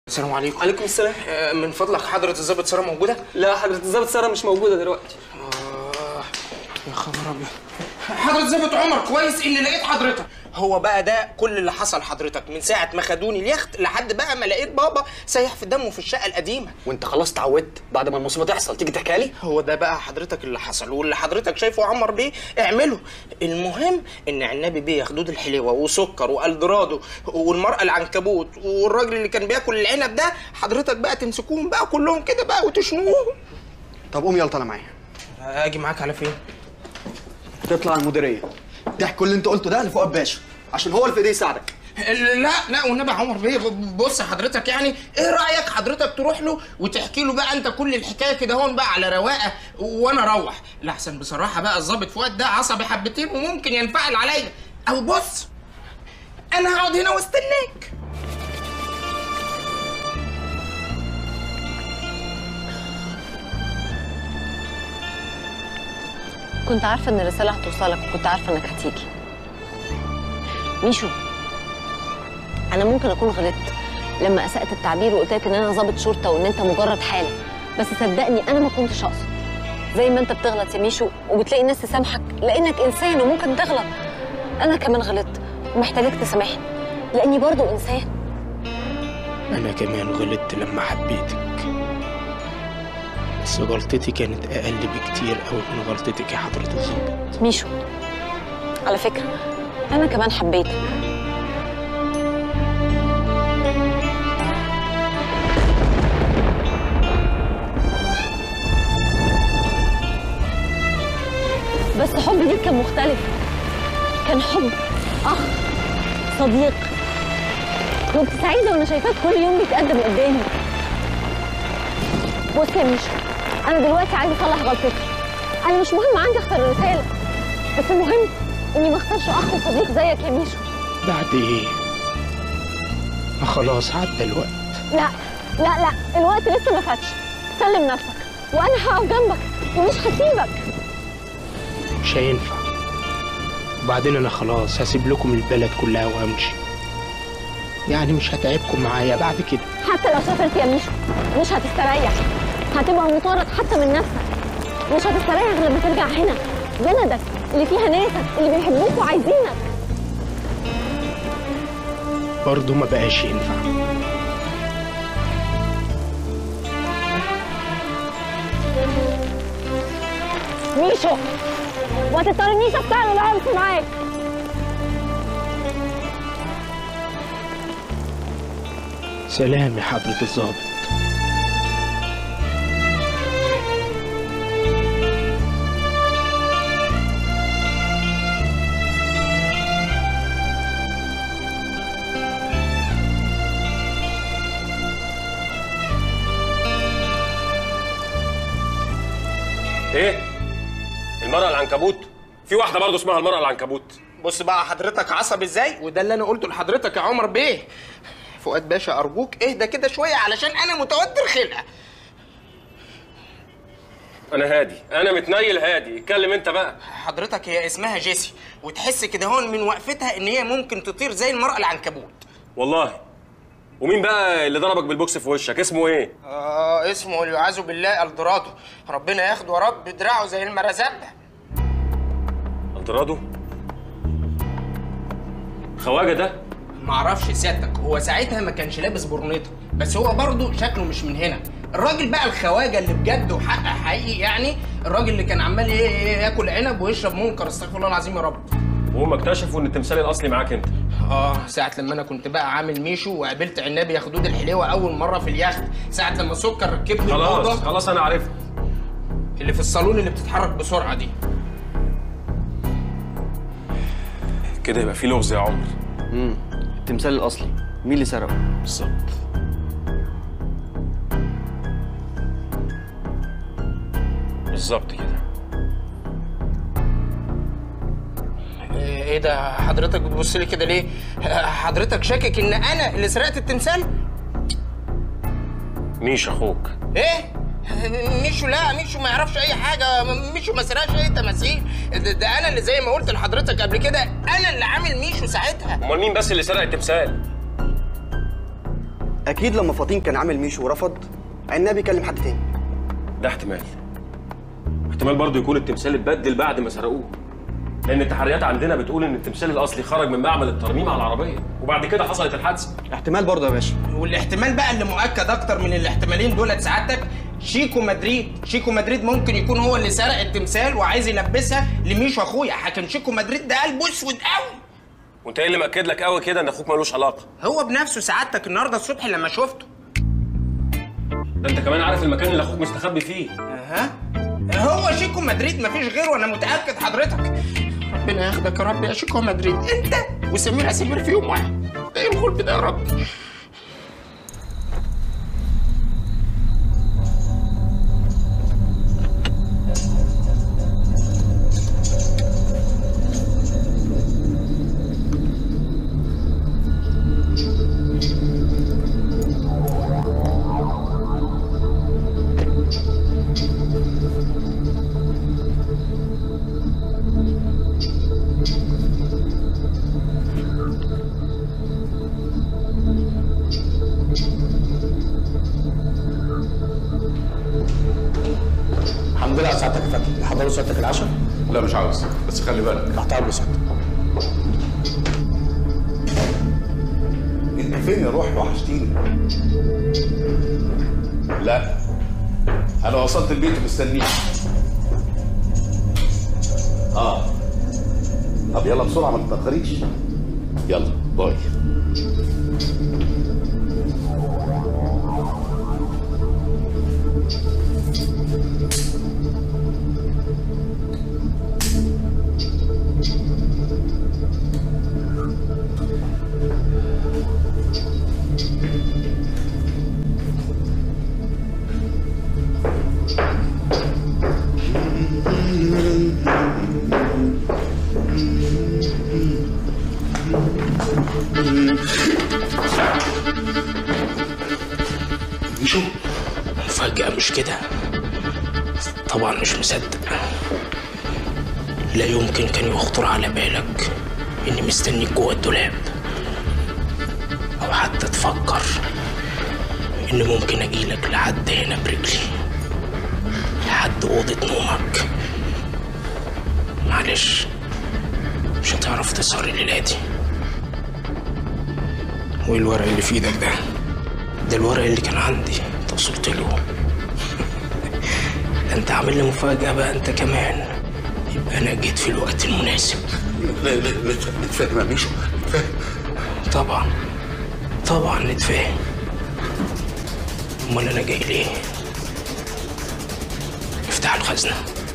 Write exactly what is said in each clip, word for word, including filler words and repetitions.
السلام عليكم. وعليكم السلام. آه من فضلك حضرة الضابط سارة موجودة؟ لا حضرة الضابط سارة مش موجودة دلوقتي. آه يا خبر أبيض. حضرة الضابط عمر كويس إني لقيت حضرتك. هو بقى ده كل اللي حصل حضرتك من ساعة ما خدوني اليخت لحد بقى ما لقيت بابا سايح في دمه في الشقة القديمة. وأنت خلاص اتعودت بعد ما المصيبة تحصل تيجي تحكيها لي؟ هو ده بقى حضرتك اللي حصل واللي حضرتك شايفه عمر بيه اعمله. المهم إن عنابي بيه خدود الحليوة وسكر والدرادو والمرأة العنكبوت والراجل اللي كان بياكل العنب ده حضرتك بقى تمسكوهم بقى كلهم كده بقى وتشنوهم. طب قوم يلا طالع معايا. أجي معاك على فين؟ تطلع المديرية تحكي اللي أنت قلته ده لفؤاد باشا عشان هو اللي في إيديه يساعدك. لا لا والنبي عمر بيه بص حضرتك يعني ايه رايك حضرتك تروح له وتحكي له بقى انت كل الحكايه كده هون بقى على رواقه وانا اروح. لاحسن بصراحه بقى الظابط فؤاد ده عصبي حبتين وممكن ينفعل عليا. او بص انا هقعد هنا واستناك. كنت عارفه ان الرساله هتوصلك وكنت عارفه انك هتيجي. ميشو أنا ممكن أكون غلطت لما أسأت التعبير وقلت لك إن أنا ضابط شرطة وإن أنت مجرد حالة، بس صدقني أنا ما كنتش أقصد. زي ما أنت بتغلط يا ميشو وبتلاقي الناس تسامحك لأنك إنسان وممكن تغلط، أنا كمان غلطت ومحتاجك تسامحني لأني برضو إنسان. أنا كمان غلطت لما حبيتك، بس غلطتي كانت أقل بكتير أوي من غلطتك يا حضرة الضابط. ميشو على فكرة أنا كمان حبيتك. بس حبي ليك كان مختلف، كان حب أخ صديق. كنت سعيدة وأنا شايفاك كل يوم بيتقدم قدامي. بص يا ميشو أنا دلوقتي عايزة أصلح غلطتي. أنا مش مهم عندي أخسر الرسالة، بس المهم إني ما أخسرش أخ وصديق زيك يا ميشو. بعد إيه؟ ما خلاص عدى الوقت. لا لا لا الوقت لسه ما فاتش. سلم نفسك وأنا هقف جنبك ومش هسيبك. مش هينفع. وبعدين انا خلاص هسيب لكم البلد كلها وامشي، يعني مش هتعبكم معايا بعد كده. حتى لو سافرت يا ميشو مش هتستريح، هتبقى مطارد حتى من نفسك. مش هتستريح غير لما ترجع هنا بلدك اللي فيها ناسك اللي بيحبوك وعايزينك. برضه ما بقاش ينفع. ميشو ما تضطرنيش استعمل العنف معاك. سلام يا حضرة الضابط. ايه؟ المرأة العنكبوت؟ في واحدة برضه اسمها المرأة العنكبوت. بص بقى حضرتك عصبي ازاي، وده اللي انا قلته لحضرتك يا عمر بيه. فؤاد باشا ارجوك اهدى كده شويه علشان انا متوتر خلقه. انا هادي، انا متنيل هادي، اتكلم انت بقى. حضرتك هي اسمها جيسي وتحس كده هون من وقفتها ان هي ممكن تطير زي المرأة العنكبوت. والله؟ ومين بقى اللي ضربك بالبوكس في وشك؟ اسمه ايه؟ اه اسمه والعياذ بالله الدرادو، ربنا ياخده يا رب بدراعه زي المرزبه. الدرادو؟ خواجه ده؟ معرفش سيادتك، هو ساعتها ما كانش لابس برنيطه، بس هو برضه شكله مش من هنا. الراجل بقى الخواجه اللي بجد وحق حقيقي، يعني الراجل اللي كان عمال ياكل عنب ويشرب منكر، استغفر الله العظيم يا رب. وهم اكتشفوا ان التمثال الاصلي معاك انت. اه ساعة لما انا كنت بقى عامل ميشو وقابلت عنابي يا خدود الحليوه اول مره في اليخت، ساعة لما سكر ركبني خلاص الأوضة خلاص انا عرفت. اللي في الصالون اللي بتتحرك بسرعه دي. كده يبقى في لغز يا عمر. امم التمثال الاصلي مين اللي سرقه؟ بالظبط. بالظبط كده. ايه ده حضرتك بتبص لي كده ليه؟ حضرتك شاكك ان انا اللي سرقت التمثال؟ ميش اخوك. ايه؟ ميشو لا، ميشو ما يعرفش اي حاجه، ميشو ما سرقش اي تماثيل. ده, ده انا اللي زي ما قلت لحضرتك قبل كده، انا اللي عامل ميشو ساعتها. امال مين بس اللي سرق التمثال؟ اكيد لما فطين كان عامل ميشو ورفض عناب يكلم حد تاني. ده احتمال. احتمال برضه يكون التمثال اتبدل بعد ما سرقوه، لان التحريات عندنا بتقول ان التمثال الاصلي خرج من معمل الترميم على العربيه وبعد كده حصلت الحادثه. احتمال برضه يا باشا. والاحتمال بقى اللي مؤكد اكتر من الاحتمالين دولت سعادتك شيكو مدريد. شيكو مدريد ممكن يكون هو اللي سرق التمثال وعايز يلبسها لميشو اخويا، حكم شيكو مدريد ده قلبه اسود قوي. وانت ايه اللي مأكد لك قوي كده ان اخوك ملوش علاقه؟ هو بنفسه سعادتك النهارده الصبح لما شفته. ده انت كمان عارف المكان اللي اخوك مستخبي فيه. اها هو شيكو مدريد مفيش غيره، انا متاكد حضرتك. ربنا ياخدك يا رب يا شيكو مدريد، انت وسمير سمير في يوم واحد. ده ايه الغلب ده يا رب؟ الحمد لله سعادتك يا فندم. حضروا سعادتك العشاء؟ لا مش عاوز، بس خلي بالك. تحت امر سعادتك. انت فين يا روح؟ وحشتيني. لا انا وصلت البيت ومستنيك. اه طب يلا بسرعه ما تتاخريش. يلا باي. شو مفاجأة مش كده؟ طبعا مش مصدق. لا يمكن كان يخطر على بالك اني مستنيك جوه الدولاب، او حتى تفكر ان ممكن اجيلك لحد هنا برجلي، لحد اوضة نومك. معلش مش هتعرف تسهر الليلة دي. وايه الورق اللي في ايدك ده؟ ده الورق اللي كان عندي، انت وصلت له. ده انت عامل لي مفاجأة بقى انت كمان. يبقى انا جيت في الوقت المناسب. نتفاهم يا ميشو، نتفاهم. طبعا طبعا نتفاهم. امال انا جاي ليه؟ افتح الخزنة.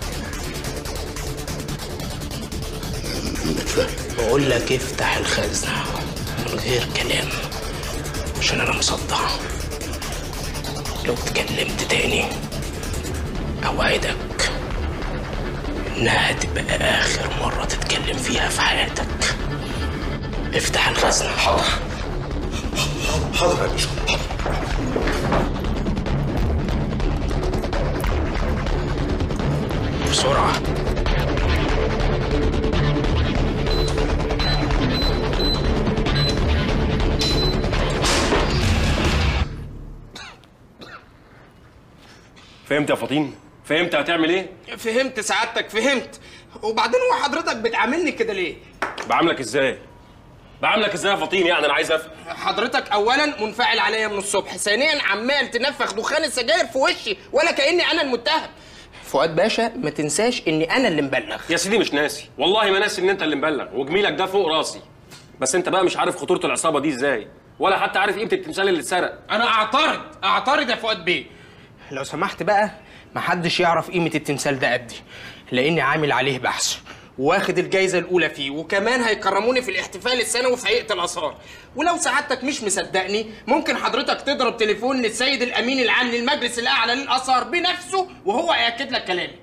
نتفاهم. بقول لك افتح الخزنة من غير كلام، عشان انا مصدع. لو اتكلمت تاني اوعدك انها هتبقى اخر مرة تتكلم فيها في حياتك. افتح الخزنة. حاضر حاضر يا ميشو. بسرعة. فهمت يا فطين؟ فهمت هتعمل ايه؟ فهمت سعادتك، فهمت. وبعدين هو حضرتك بتعاملني كده ليه؟ بعاملك ازاي؟ بعاملك ازاي يا فطين؟ يعني انا عايز افهم. حضرتك اولا منفعل عليا من الصبح، ثانيا عمال تنفخ دخان السجاير في وشي ولا كاني انا المتهم. فؤاد باشا ما تنساش اني انا اللي مبلغ. يا سيدي مش ناسي، والله ما ناسي ان انت اللي مبلغ، وجميلك ده فوق راسي. بس انت بقى مش عارف خطوره العصابه دي ازاي، ولا حتى عارف قيمه التمثال اللي اتسرق. انا اعترض اعترض يا فؤاد بيه. لو سمحت بقى محدش يعرف قيمه التمثال ده قدي، لاني عامل عليه بحث واخد الجايزه الاولى فيه، وكمان هيكرموني في الاحتفال السنوي في هيئه الاثار. ولو سعادتك مش مصدقني ممكن حضرتك تضرب تليفون للسيد الامين العام للمجلس الاعلى للاثار بنفسه وهو هياكد لك كلامي.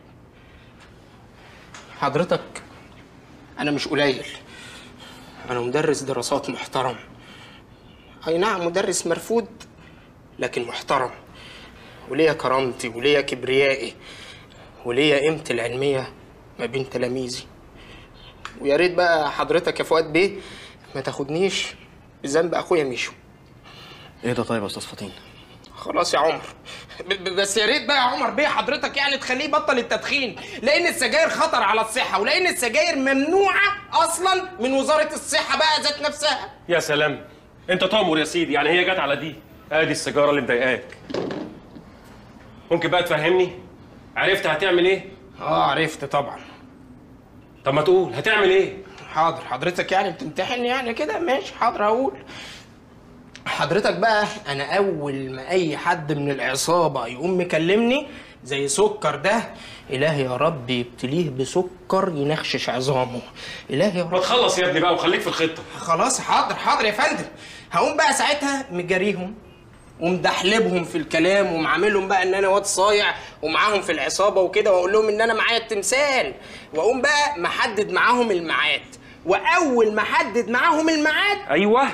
حضرتك انا مش قليل، انا مدرس دراسات محترم. اي نعم مدرس مرفوض لكن محترم، وليا كرامتي وليا كبريائي وليا قيمتي العلميه ما بين تلاميذي. ويا ريت بقى حضرتك يا فؤاد بيه ما تاخدنيش بذنب اخويا ميشو. ايه ده طيب يا استاذ فطين؟ خلاص يا عمر، بس يا ريت بقى يا عمر بيه حضرتك يعني تخليه يبطل التدخين، لان السجاير خطر على الصحه، ولان السجاير ممنوعه اصلا من وزاره الصحه بقى ذات نفسها. يا سلام، انت تامر يا سيدي، يعني هي جت على دي. ادي السيجاره اللي مضايقاك. ممكن بقى تفهمني؟ عرفت هتعمل ايه؟ اه عرفت طبعا. طب ما تقول هتعمل ايه؟ حاضر، حضرتك يعني بتمتحني يعني كده؟ ماشي حاضر هقول. حضرتك بقى انا اول ما اي حد من العصابه يقوم مكلمني زي سكر ده، الهي يا رب يبتليه بسكر ينخشش عظامه، الهي يا رب. ما تخلص يا ابني بقى وخليك في الخطه. خلاص حاضر حاضر يا فندم. هقوم بقى ساعتها مجاريهم ومدحلبهم في الكلام ومعاملهم بقى ان انا واد صايع ومعاهم في العصابه وكده، واقول لهم ان انا معايا التمثال، واقوم بقى محدد معاهم الميعاد، واول ما احدد معاهم الميعاد. ايوه،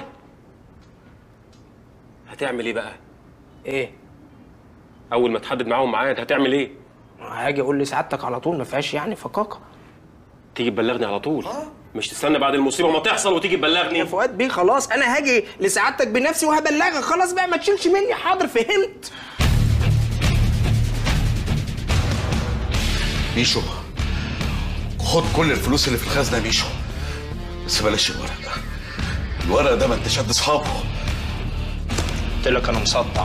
هتعمل ايه بقى؟ ايه؟ اول ما تحدد معاهم ميعاد هتعمل ايه؟ هاجي اقول لسعادتك على طول، ما فيهاش يعني فكاكه. تيجي تبلغني على طول؟ آه. مش تستنى بعد المصيبه ما تحصل وتيجي تبلغني؟ يا فؤاد بيه خلاص انا هاجي لسعادتك بنفسي وهبلغك، خلاص بقى ما تشيلش مني. حاضر فهمت. ميشو، خد كل الفلوس اللي في الخزنه يا ميشو، بس بلاش الورق ده. الورق ده ما انتش قد اصحابه. قلت لك انا مصدع.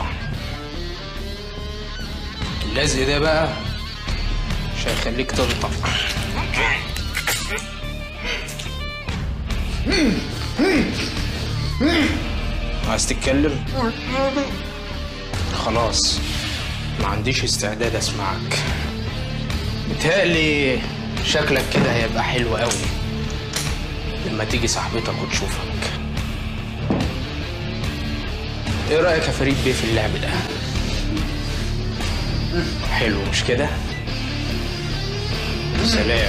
اللزق ده بقى مش هيخليك تنطق. عايز تتكلم؟ خلاص ما عنديش استعداد اسمعك. متهيألي شكلك كده هيبقى حلو قوي لما تيجي صاحبتك وتشوفك. ايه رأيك يا فريد بيه في اللعب ده؟ حلو مش كده؟ سلام.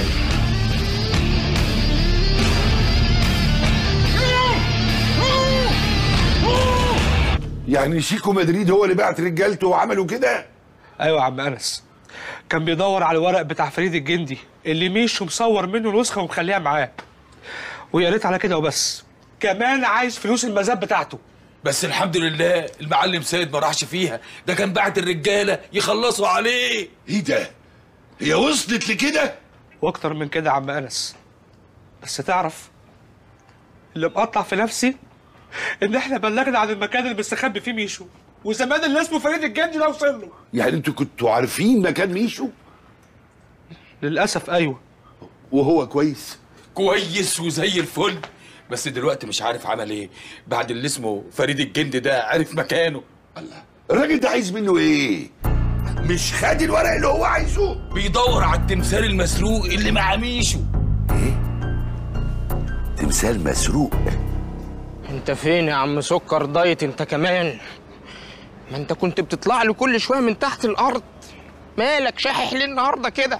يعني شيكو مدريد هو اللي بعت رجالته وعملوا كده؟ ايوه يا عم انس، كان بيدور على الورق بتاع فريد الجندي اللي ميشو مصور منه نسخه ومخليها معاه، ويا ريت على كده وبس، كمان عايز فلوس المزاد بتاعته. بس الحمد لله المعلم سيد ما راحش فيها، ده كان بعت الرجاله يخلصوا عليه. ايه ده؟ هي وصلت لكده؟ واكتر من كده يا عم انس، بس تعرف اللي مقطع في نفسي ان احنا بلغنا عن المكان اللي مستخبي فيه ميشو، وزمان اللي اسمه فريد الجندي ده وصل له. يعني انتوا كنتوا عارفين مكان ميشو؟ للاسف ايوه. وهو كويس؟ كويس وزي الفل، بس دلوقتي مش عارف عمل ايه بعد اللي اسمه فريد الجندي ده عرف مكانه. الله، الراجل ده عايز منه ايه؟ مش خد الورق اللي هو عايزه؟ بيدور على التمثال المسروق اللي مع ميشو. ايه؟ تمثال مسروق؟ انت فين يا عم سكر دايت انت كمان؟ ما انت كنت بتطلع لي كل شويه من تحت الارض، مالك شاحح ليه النهارده كده؟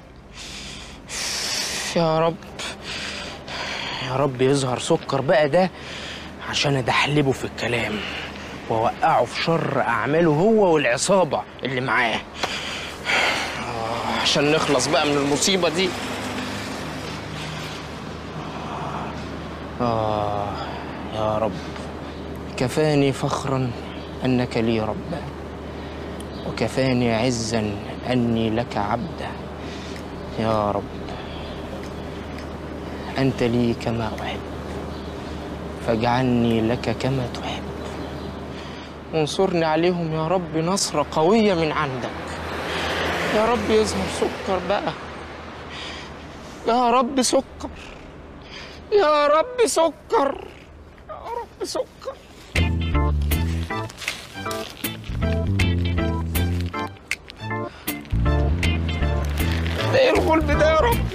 يا رب يا رب يظهر سكر بقى ده عشان ادحلبه في الكلام واوقعه في شر اعماله هو والعصابه اللي معاه، آه عشان نخلص بقى من المصيبه دي. آه يا رب، كفاني فخرا أنك لي ربا، وكفاني عزا أني لك عبدا. يا رب أنت لي كما أحب، فاجعلني لك كما تحب، وانصرني عليهم يا رب نصرة قوية من عندك. يا رب يظهر سكر بقى، يا رب سكر، يا رب سكر، يا رب سكر. ده ايه الغلب ده يا رب؟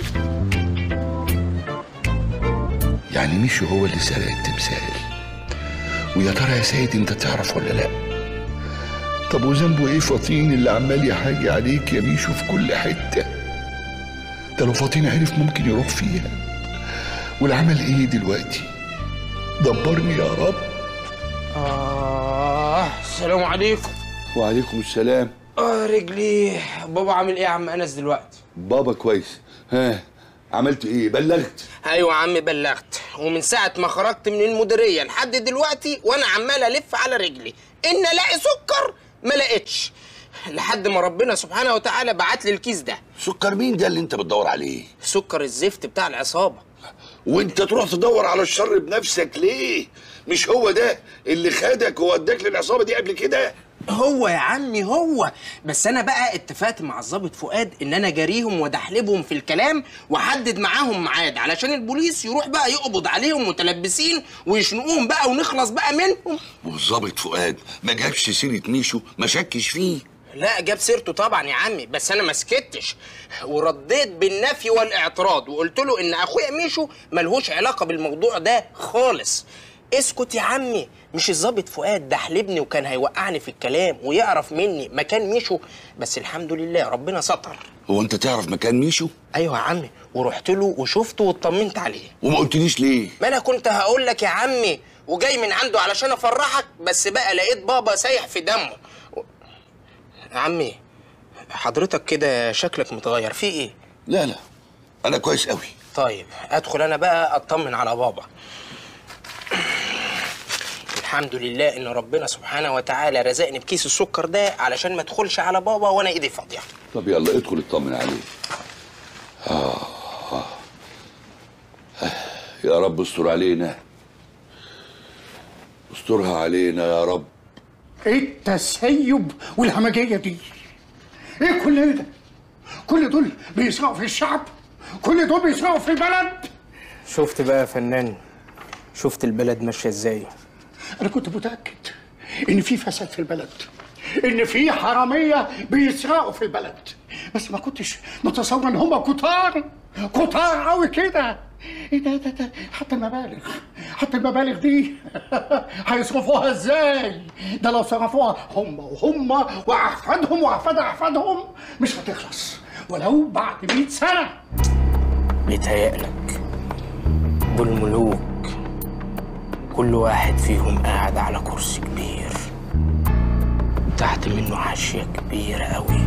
يعني ميشو هو اللي سرق التمثال؟ ويا ترى يا سيد انت تعرف ولا لا؟ طب وذنبه ايه فطين اللي عمال يحاجي عليك يا ميشو في كل حته؟ ده لو فطين عرف ممكن يروح فيها. والعمل ايه دلوقتي؟ دبرني يا رب. آه السلام عليكم. وعليكم السلام. آه رجلي. بابا عامل ايه يا عم انس دلوقتي؟ بابا كويس. ها عملت ايه؟ بلغت؟ ايوه يا عم بلغت، ومن ساعة ما خرجت من المديرية لحد دلوقتي وانا عمال الف على رجلي، ان الاقي سكر ما لقيتش، لحد ما ربنا سبحانه وتعالى بعت لي الكيس ده. سكر مين ده اللي انت بتدور عليه؟ سكر الزفت بتاع العصابه. وانت تروح تدور على الشر بنفسك ليه؟ مش هو ده اللي خدك ووداك للعصابه دي قبل كده؟ هو يا عمي هو، بس انا بقى اتفقت مع الضابط فؤاد ان انا جاريهم وادحلبهم في الكلام واحدد معاهم ميعاد علشان البوليس يروح بقى يقبض عليهم متلبسين ويشنقوهم بقى ونخلص بقى منهم. والظابط فؤاد ما جابش سيره ميشو؟ ما شكش فيه؟ لا جاب سيرته طبعا يا عمي، بس انا ما سكتش ورديت بالنفي والاعتراض وقلت له ان اخويا ميشو ملهوش علاقه بالموضوع ده خالص. اسكت يا عمي، مش الظابط فؤاد ده حلبني وكان هيوقعني في الكلام ويعرف مني مكان ميشو، بس الحمد لله ربنا ستر. هو انت تعرف مكان ميشو؟ ايوه يا عمي، ورحت له وشفته واطمنت عليه. وما قلتليش ليه؟ ما انا كنت هقول لك يا عمي وجاي من عنده علشان افرحك، بس بقى لقيت بابا سايح في دمه. يا عمي حضرتك كده شكلك متغير، في ايه؟ لا لا انا كويس قوي. طيب ادخل انا بقى اطمن على بابا. الحمد لله ان ربنا سبحانه وتعالى رزقني بكيس السكر ده علشان ما ادخلش على بابا وانا ايدي فاضيه. طب يلا ادخل اطمن عليه. آه. آه. يا رب استر علينا، استرها علينا يا رب. ايه التسيب والهمجيه دي؟ ايه كل ده؟ كل دول بيسرقوا في الشعب؟ كل دول بيسرقوا في البلد؟ شفت بقى يا فنان، شفت البلد ماشيه ازاي؟ انا كنت متاكد ان في فساد في البلد، ان في حراميه بيسرقوا في البلد، بس ما كنتش متصور ان هم كتار كتار قوي كده. ايه ده ده ده حتى المبالغ حتى المبالغ دي هيصرفوها ازاي؟ ده لو صرفوها هم وهم واحفادهم واحفاد احفادهم مش هتخلص ولو بعد مئة سنه. بيتهيألك دول ملوك، كل واحد فيهم قاعد على كرسي كبير تحت منه حاشية كبيرة قوي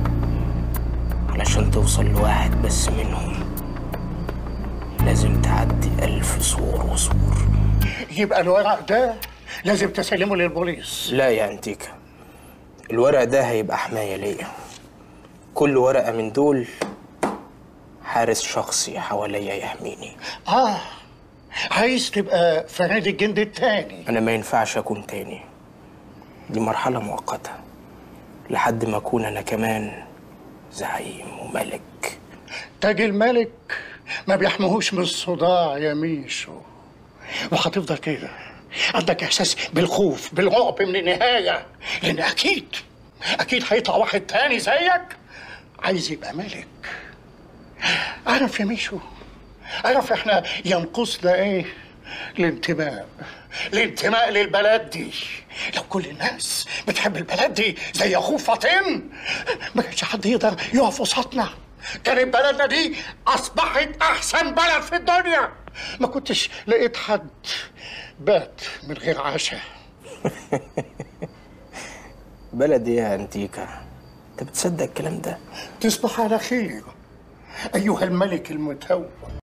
علشان توصل لواحد بس منهم لازم تعدي ألف سور وسور. يبقى الورق ده لازم تسلمه للبوليس. لا يا انتيكا، الورق ده هيبقى حماية ليا، كل ورقة من دول حارس شخصي حواليا يحميني. اه عايز تبقى فريد الجند التاني؟ انا ما ينفعش اكون تاني، دي مرحلة مؤقتة لحد ما اكون انا كمان زعيم وملك. تاج الملك ما بيحميهوش من الصداع يا ميشو، وهتفضل كده عندك احساس بالخوف بالرعب من النهايه، لان اكيد اكيد هيطلع واحد تاني زيك عايز يبقى ملك. اعرف يا ميشو، اعرف احنا ينقصنا ايه؟ الانتماء، الانتماء للبلد دي. لو كل الناس بتحب البلد دي زي اخوه فاطين ما كانش حد يقدر يقف وسطنا، كانت بلدنا دي اصبحت احسن بلد في الدنيا. ما كنتش لقيت حد بات من غير عشاء. بلد ايه يا انتيكا؟ انت بتصدق الكلام ده؟ تصبح على خير ايها الملك المتوج.